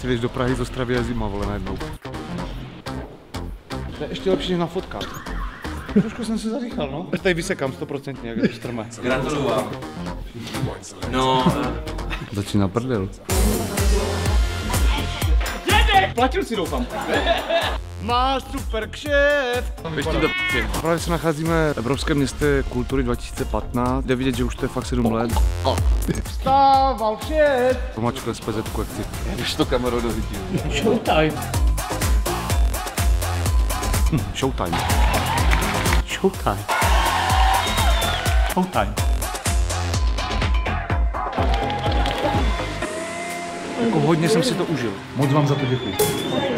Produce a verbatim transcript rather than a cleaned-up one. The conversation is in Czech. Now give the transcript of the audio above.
Přijdeš do Prahy, z Ostravy je zima, vole, najednou. To je ještě lepší než na fotkách. Trošku jsem se zadýchal, no. Tady vysekám stoprocentně, jak je to strmé. Gratuluju vám. No... Začíná prdel. Platil si, doufám. Máš super kšeft. Právě se nacházíme v Evropském městě kultury dva tisíce patnáct. Jde vidět, že už to je fakt sedm let. Vstával vše! Pomačku S P Z, jak chci. Když to kamerou dohytí. Showtime. Hm, showtime. Showtime. Showtime. Jako hodně jsem si to užil. Moc vám za to děkuji.